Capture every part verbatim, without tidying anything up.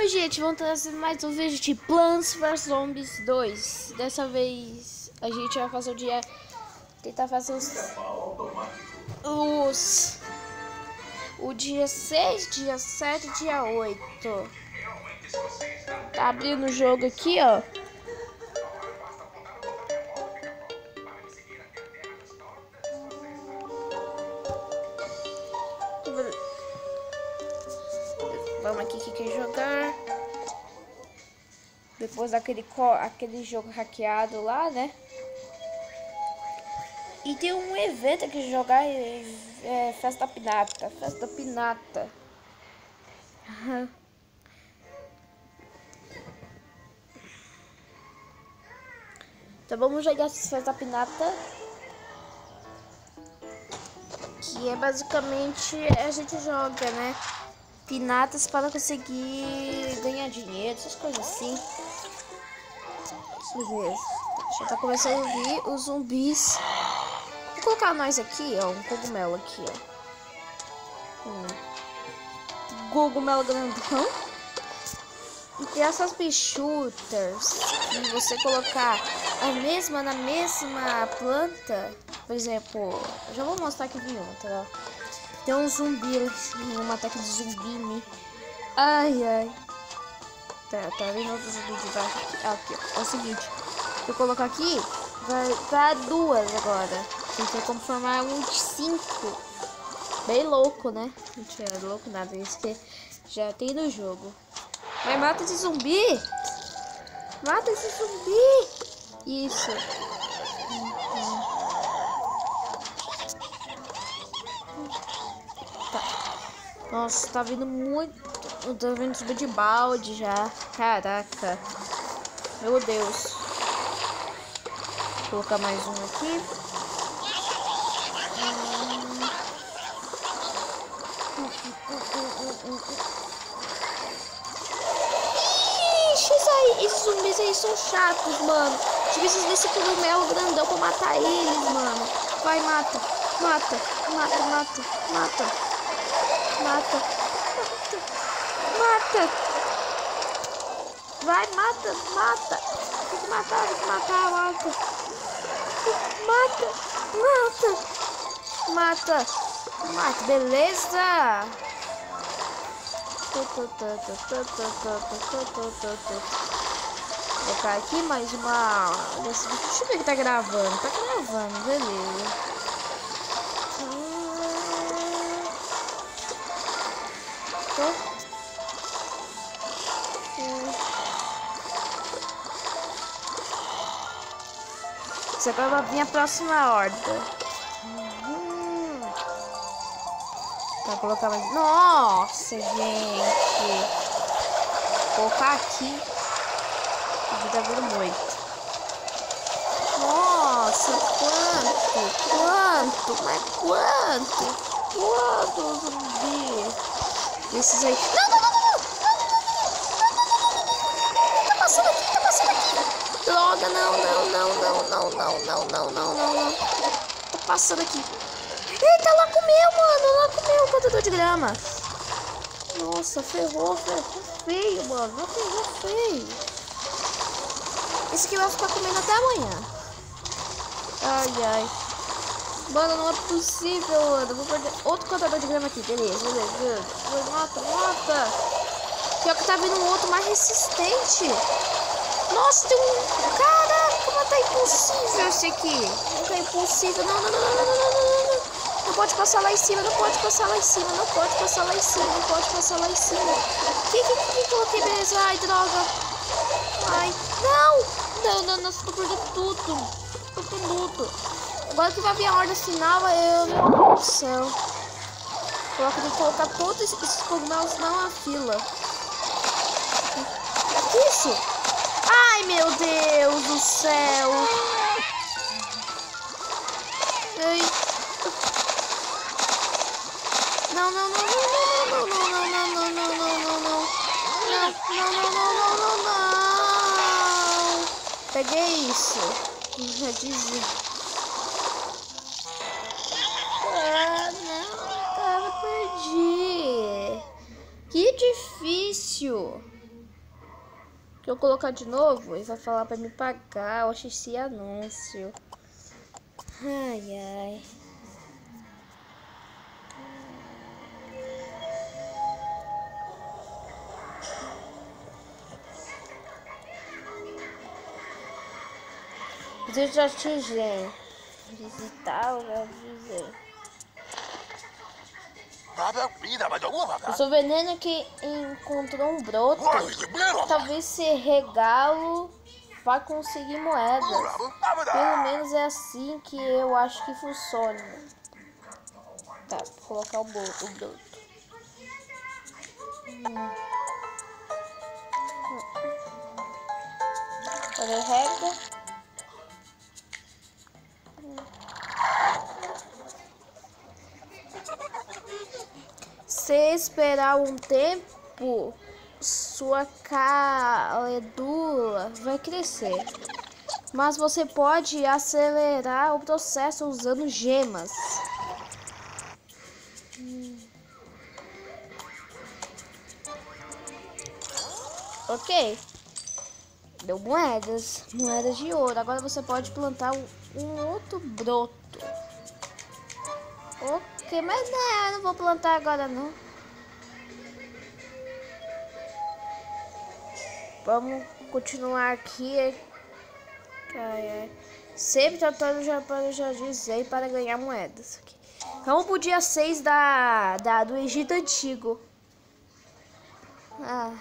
Oi gente, vamos trazer mais um vídeo de Plants versus. Zombies dois. Dessa vez a gente vai fazer o dia... Tentar fazer os... Os... O dia seis, dia sete e dia oito. Tá abrindo o jogo aqui, ó. Vamos aqui que quer jogar. Depois daquele aquele jogo hackeado lá, né? E tem um evento aqui de jogar, é, é Festa Pinata. Festa Pinata. Uhum. Então vamos jogar essa Festa Pinata. Que é basicamente a gente joga, né? Pinatas para conseguir ganhar dinheiro, essas coisas assim. Beleza. Já tá começando a ouvir os zumbis. Vou colocar nós aqui, ó, um cogumelo aqui, ó. Um cogumelo grandão. E tem essas bichuters que você colocar a mesma na mesma planta. Por exemplo, eu já vou mostrar aqui de uma, tá? Tem um zumbi, um ataque de zumbi, né? Ai, ai. Tá, tá vendo outro zumbi de baixo aqui? Ah, aqui, ó. É o seguinte. Se eu colocar aqui, vai dar duas agora. Tem como formar um de cinco. Bem louco, né? Mentira, louco nada. Isso que já tem no jogo. Mas mata esse zumbi! Mata esse zumbi! Isso. Uhum. Nossa, tá vindo muito. Eu tô vendo subir de balde já. Caraca. Meu Deus. Vou colocar mais um aqui. Ixi, isso aí, esses zumbis aí são chatos, mano. Tive esses desse cogumelo grandão pra matar eles, mano. Vai, mata. Mata, mata, mata, mata. Mata, mata, mata. Vai, mata, mata. Tem que matar, tem que matar, mata. Mata, mata, mata, mata, beleza. Vou colocar aqui mais uma. Deixa eu ver que tá gravando. Tá gravando, beleza. Isso agora vai vir a próxima horda. Uhum. Vou colocar mais. Nossa, gente. Vou colocar aqui. A vida vira muito. Nossa, quanto? Quanto? Mas quanto? Quanto zumbi? Esses aí. Não, não, não, não, não, não, tá passando aqui, tá passando aqui. Droga, não, não, não, não, não, não, não, não, não, não, não. Tô passando aqui. Eita, lá comeu, mano. Lá comeu o plantador de grama. Nossa, ferrou, ferrou feio, mano. Não ferrou feio. Esse aqui vai ficar comendo até amanhã. Ai, ai. Mano, não é possível, mano. Vou perder outro plantador de grama aqui. Beleza, beleza. Mata, mata. Pior que tá vindo um outro mais resistente. Nossa, tem um... Caraca, mas tá impossível esse aqui. Não tá impossível. Não, não, não, não, não, não, não, não. Não pode passar lá em cima, não pode passar lá em cima. Não pode passar lá em cima, não pode passar lá em cima. Que que que, que coloquei, beleza? Ai, droga. Ai, não. Não, não, não, tô perdendo tudo. Tô perdendo tudo. Agora que vai vir a ordem final, eu... Meu Deus do céu. Coloca, tem que colocar todos esses cogumelos na fila. Que isso? Ai, meu Deus do céu. Ai. Não, não, não, não, não, não, não, não, não, não, não, não, não. Não, não, não, não, não, não, não. Peguei isso. Já dizia. Ah, não, cara, perdi. Que difícil. Que eu colocar de novo, ele vai falar pra me pagar. Eu achei esse anúncio. Ai, ai. Deixa eu te dizer. Visitar, eu já dizer. Eu sou veneno que encontrou um broto. Talvez se regalo vai conseguir moedas. Pelo menos é assim que eu acho que funciona. Tá, vou colocar o, bolo, o broto. Hum. Agora rega. Hum. Se esperar um tempo, sua caledula vai crescer. Mas você pode acelerar o processo usando gemas. Hum. Ok. Deu moedas. Moedas de ouro. Agora você pode plantar um, um outro broto. Ok, mas não, eu não vou plantar agora não. Vamos continuar aqui. Ai, ai. Sempre tratando já para já dizer para ganhar moedas. Aqui. Vamos pro dia seis da, da, do Egito Antigo. Ah.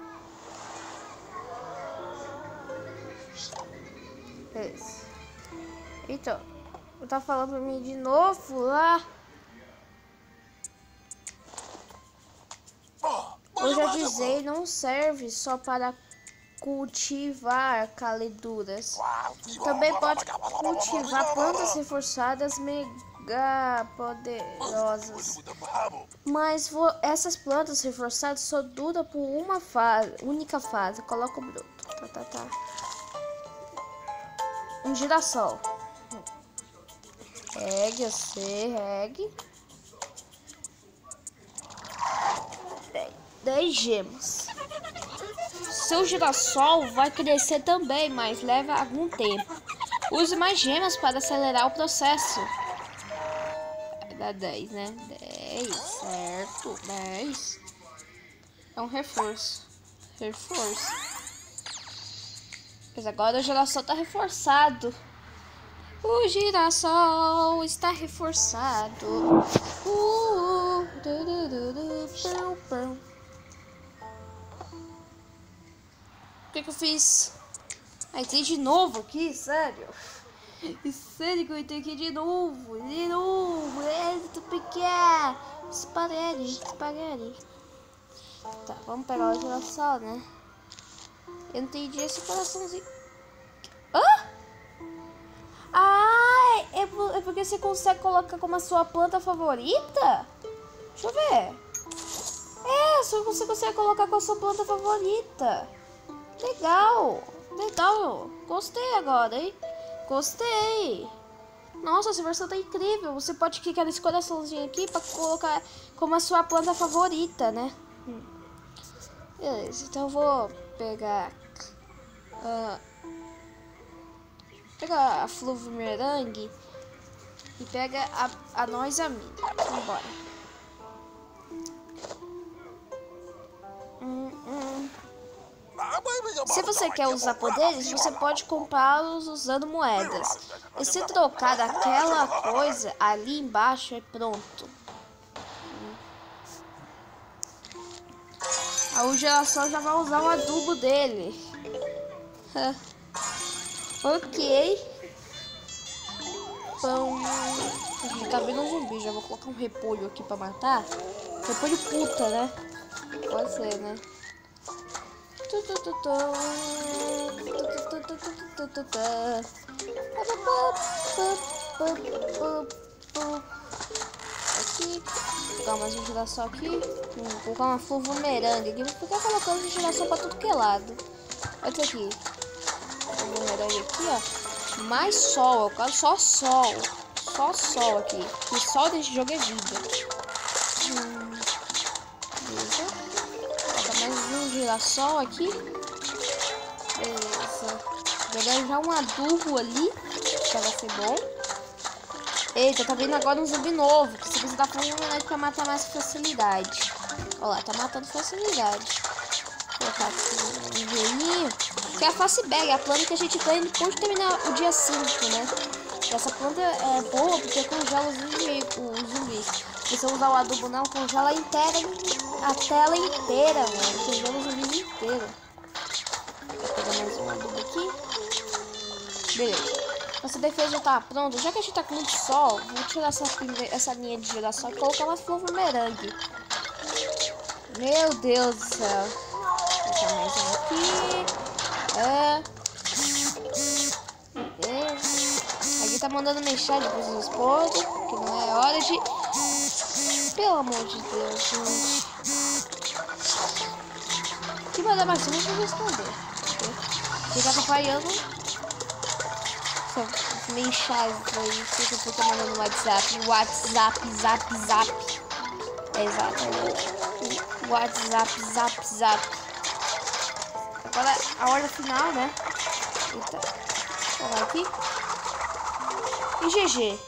Esse. Então, eu tava falando pra mim de novo lá. Eu já dizei, não serve só para cultivar caleduras. Também pode cultivar plantas reforçadas mega poderosas. Mas essas plantas reforçadas só duram por uma fase, única fase. Coloca o broto. Tá, tá, tá. Um girassol. Regue, eu sei, regue. dez gemas. Seu girassol vai crescer também, mas leva algum tempo. Use mais gemas para acelerar o processo. Dá dez, né? dez, certo. dez. É um reforço. Reforço. Mas agora o girassol está reforçado. O girassol está reforçado. Uh, uh, du, du, du, du, pão, pão. O que que eu fiz? Ah, entrei de novo aqui, sério. Sério que eu entrei aqui de novo. De novo. É, tu pequeno. Spaghetti, spaghetti. Tá, vamos pegar o girassol, né? Eu não entendi esse coraçãozinho. Hã? Ah, é, é porque você consegue colocar como a sua planta favorita? Deixa eu ver. É, só você consegue colocar com a sua planta favorita. Legal. Legal. Gostei agora, hein? Gostei. Nossa, essa versão tá incrível. Você pode clicar nesse coraçãozinho aqui pra colocar como a sua planta favorita, né? Hum. Beleza, então eu vou pegar... Uh, pega a Fluvo Merengue e pega a, a nós a mim. Vambora. Hum, hum. Se você quer usar poderes, você pode comprá-los usando moedas. E se trocar aquela coisa ali embaixo, é pronto. A geração já vai usar o adubo dele. Ok. Pão. Tá vendo um zumbi? Já vou colocar um repolho aqui pra matar. Repolho puta, né? Pode ser, né? Aqui. Vou colocar mais um girassol aqui. Vou colocar uma Fluvo Merengue aqui. Vou ficar colocando girassol pra tudo que é lado. Olha isso aqui. Fluvo Merengue aqui, ó. Mais sol. Eu quero só sol. Só sol aqui. E sol desse jogo é vida. Hum. Beleza. Coloca mais um girassol aqui. dar já um adubo ali, que vai ser bom. Eita, tá vendo agora um zumbi novo, que você precisa dar fulminante pra matar mais facilidade. Olha lá, tá matando facilidade. Vou colocar aqui um gelinho. Que é a face bag, a planta que a gente ganha depois de terminar o dia cinco, né? E essa planta é boa porque congela os zumbis. Se você usar o adubo não, congela inteira, a tela inteira, mano. Congela os zumbis inteiro. Vou pegar mais um adubo aqui. Beleza. Nossa defesa já tá pronta. Já que a gente tá com muito sol, vou tirar essa, essa linha de girassol e colocar uma flor merengue. Meu Deus do céu. Vou botar mais um aqui. É. Beleza. Aqui tá mandando mensagem pros meus esposos, que não é hora de... Pelo amor de Deus, gente. Que mandar mais um, eu vou responder. Quem tá acompanhando... São mensagens aí, que eu tô mandando no WhatsApp. WhatsApp, zap, zap. É exato. WhatsApp, zap, zap. Agora a hora final, né? Eita. Vamos aqui. E G G.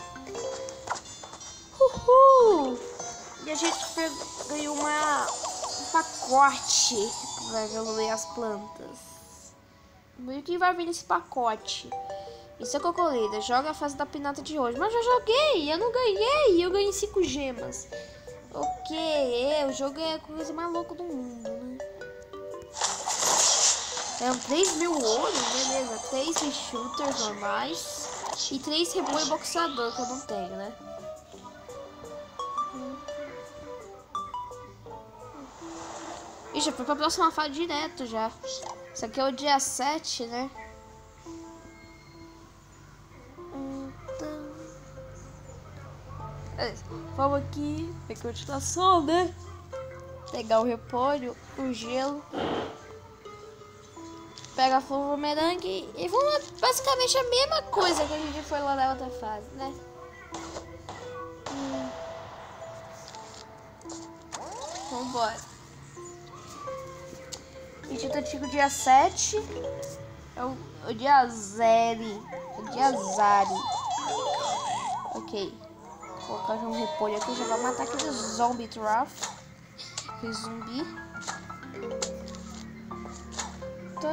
Uhul! E a gente ganhou uma, um pacote para evoluir as plantas. O que vai vir nesse pacote? Isso é cocolida. Joga a fase da pinata de hoje. Mas eu já joguei, eu não ganhei. Eu ganhei cinco gemas. Ok, é, o jogo é a coisa mais louca do mundo, né? É um três mil ouro, beleza. três shooters normais. E três repolho boxeador, que eu não tenho, né? Ih, já foi pra próxima fase direto já. Isso aqui é o dia sete, né? Então... É, vamos aqui. Tem continuação, né? Pegar o repolho, o gelo. Pega a flor merengue e vamos basicamente a mesma coisa que a gente foi lá na outra fase, né? Hum. Vambora. Vídeo do antigo dia sete. É o, o dia zero. O dia zero. Ok. Vou colocar já um repolho aqui. Já vai matar aquele zombie trap. Aquele zumbi. Tá.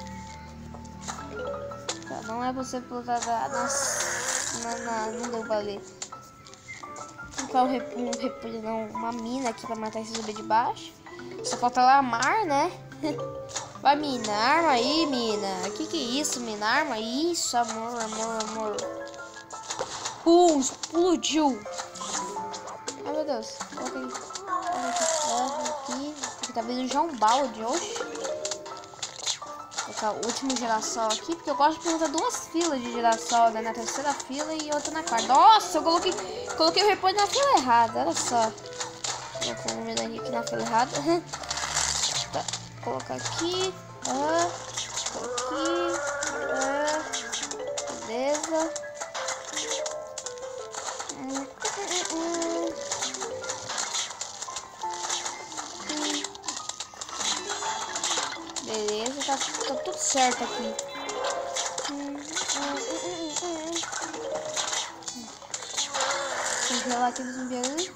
Não é você plantar na, na, na... Não deu pra ler. Não um repolho, não. Uma mina aqui pra matar esse zumbi de baixo. Só falta ela armar, né? Vai, mina. Arma aí, mina. Que que é isso, mina? Arma isso, amor, amor, amor. Pum, explodiu. Ai, meu Deus. Coloca aí. Coloca aqui. Aqui tá vindo já um balde hoje. Vou colocar o último girassol aqui, porque eu gosto de plantar duas filas de girassol, né? Na terceira fila e outra na quarta. Nossa, eu coloquei, coloquei o repolho na fila errada, olha só. Vou colocar o medalhinho aqui na fila errada. Tá, vou colocar aqui. Ah, aqui. Ah, beleza. Hum, hum, hum. Beleza, tá, tá tudo certo aqui. Congelar aquele zumbi ali.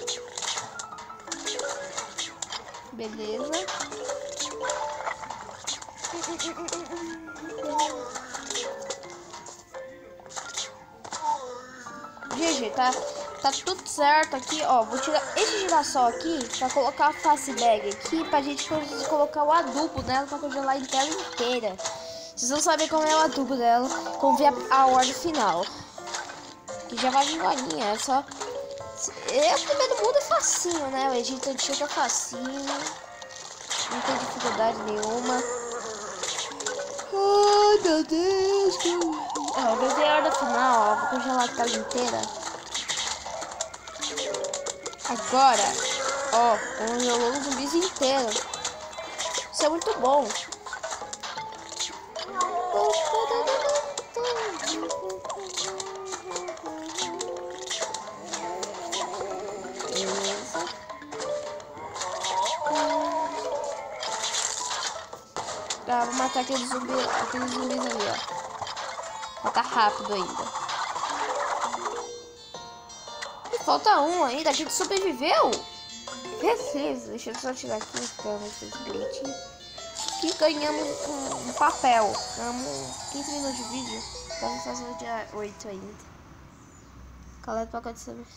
Beleza. G G, tá? Tá tudo certo aqui, ó. Vou tirar esse girassol aqui pra colocar a face bag aqui pra gente colocar o adubo dela pra congelar a tela inteira. Vocês vão saber como é o adubo dela, como ver a, a ordem final. Que já vai vir golinha, é só... É, o primeiro mundo é facinho, né? O Egito Antigo é facinho. Não tem dificuldade nenhuma. Ai, meu Deus. Que... Ó, eu ver a ordem final, ó. Vou congelar a tela inteira. Agora, ó, congelou os zumbis inteiros. Isso é muito bom. Beleza. Ah, vou matar matar aqueles zumbis, aqueles zumbis ali, ó. Matar rápido ainda. E falta um ainda, a gente sobreviveu. Beleza, deixa eu só tirar aqui pra ver se bonitinho. E ganhamos um, um papel. Ganhamos quinze minutos de vídeo. Vamos fazer o dia oito ainda. Coleta pacote de saber.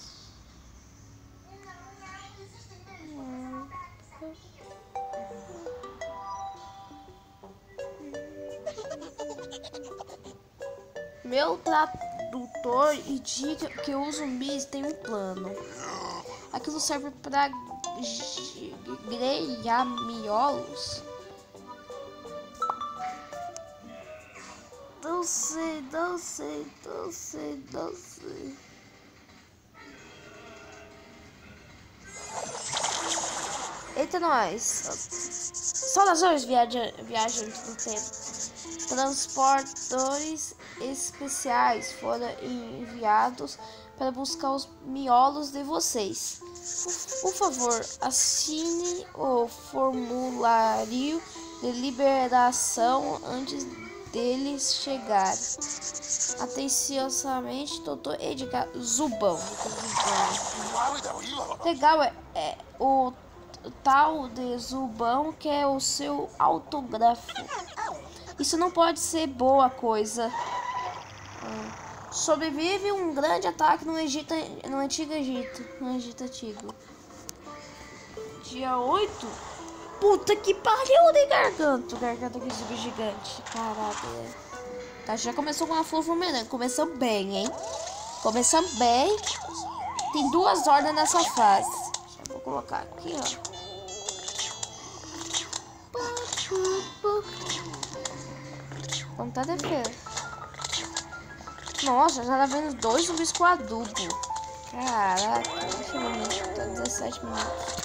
Meu tradutor indica que os zumbis têm um plano. Aquilo serve para grelhar miolos. Não sei, não sei, não sei, não sei. Eita, nós. Saudações, viaja viajantes do tempo. Transportadores especiais foram enviados para buscar os miolos de vocês. Por, por favor, assine o formulário de liberação antes deles chegarem. Atenciosamente, doutor Edgar Zubão. Legal, é, é o tal de Zubão que é o seu autógrafo. Isso não pode ser boa coisa. Hum. Sobrevive um grande ataque no Egito, no Antigo Egito. No Egito Antigo. Dia oito? Puta que pariu de garganta. Garganta que zumbi gigante. Caraca. É. Tá, já começou com uma fofa merengue. Começou bem, hein? Começamos bem. Tem duas ordens nessa fase. Já vou colocar aqui, ó. Como tá a defesa? Nossa, já tá vendo dois zumbis com adubo. Caraca, deixa eu ver. Tá dezessete minutos.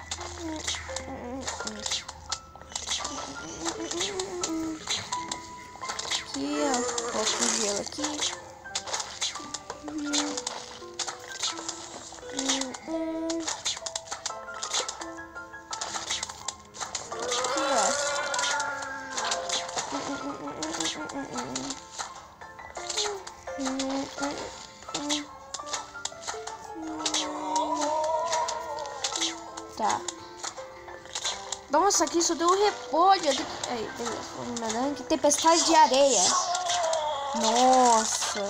Aqui, ó. Coloca o gelo aqui. Tá. Nossa, aqui isso deu um repolho. Aí, beleza. Tempestade de areia. Nossa.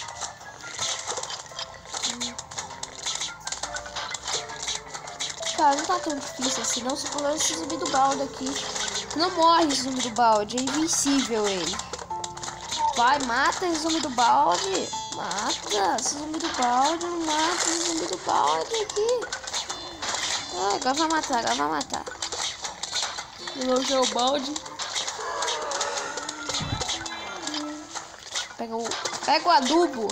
Cara, não tá tão difícil assim, não. Se pular esse zumbi do balde aqui. Não morre esse zumbi do balde. É invencível ele. Vai, mata esse zumbi do balde. Mata esse zumbi do balde. Mata esse zumbi do balde aqui. Ah, agora vai matar, agora vai matar. Elogiou o balde. Pega o, pega o adubo.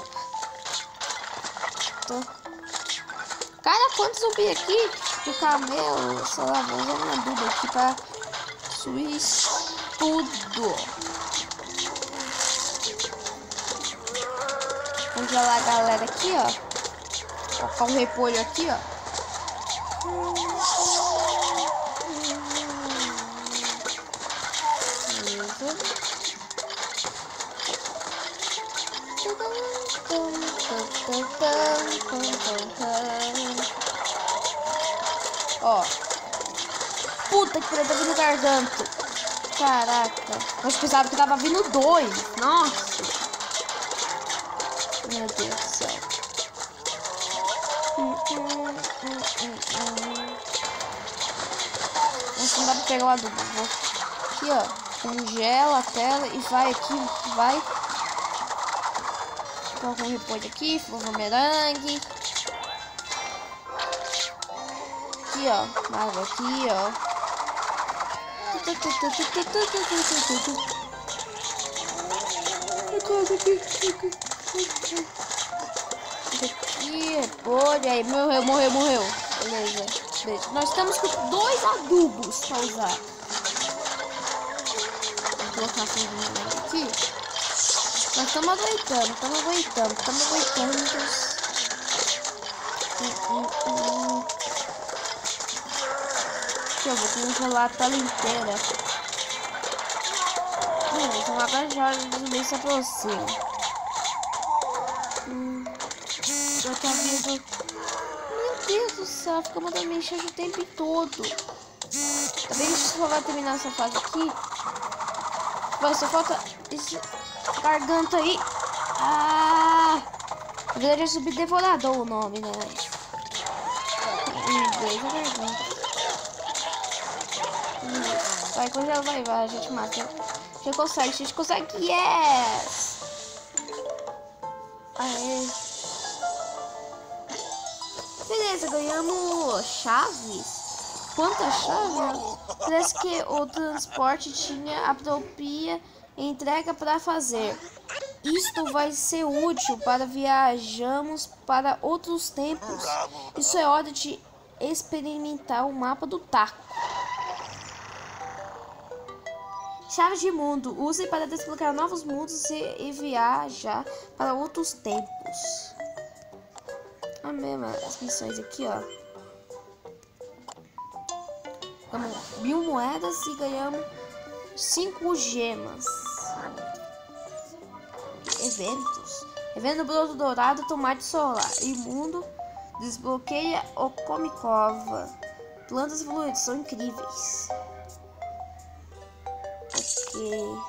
Tô. Cara, quantos zumbi aqui? De camelo, sei lá, vou usar um adubo aqui pra suir tudo. Congelar a galera aqui, ó. Colocar um repolho aqui, ó. Ó. Puta que pariu, tá vindo garganta. Caraca. Nós pensava que tava vindo dois. Nossa. Meu Deus do céu. Hum, hum, hum, hum, hum. Nossa, não dá pra pegar o adubo. Vou aqui, ó. Congela a tela e vai aqui. Vai. Coloca um repolho aqui. Flor merengue. Aqui, ó. Água aqui, ó. Aqui, repolho. Aí, morreu, morreu, morreu. Beleza. Beleza. Nós estamos com dois adubos pra usar. Vou colocar a flor merengue aqui. Nós estamos aguentando, estamos aguentando, estamos aguentando. Hum, hum, hum. Aqui eu vou congelar a tela inteira. Então agora já os zumbis se aproximam. Hum, eu tô vendo. Meu Deus do céu, fica mandando mexer o tempo todo. Tá bem que só vai terminar essa fase aqui. Vai, só falta esse garganta aí. Ah! Na verdade é subdevorador o nome, né? Em inglês é garganta. Vai, congela, vai, vai, a gente mata. A gente consegue, a gente consegue, yes! Aê! Beleza, ganhamos chaves. Quantas chaves? Parece que o transporte tinha a própria entrega para fazer. Isto vai ser útil para viajarmos para outros tempos. Isso é hora de experimentar o mapa do taco. Chaves de mundo. Use para desbloquear novos mundos e viajar para outros tempos. A mesma, as missões aqui, ó. Ganhamos mil moedas e ganhamos cinco gemas. Eventos. Evento broto dourado, tomate solar. Imundo. Desbloqueia o Comicova. Plantas fluidas são incríveis. Ok.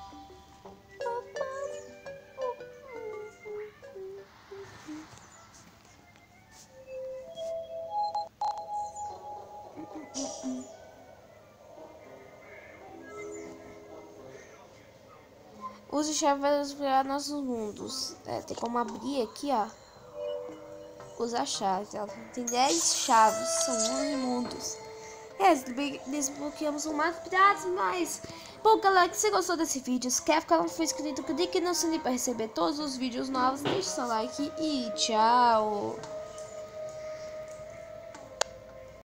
Use chave para explorar nossos mundos. É, tem como abrir aqui, ó. Usar chaves. Ela tem dez chaves. São onze mundos. É, desbloqueamos um mapa de piratas, mas... Bom, galera, se você gostou desse vídeo, se quer ficar não for inscrito, clique no sininho para receber todos os vídeos novos. Deixe seu like e tchau.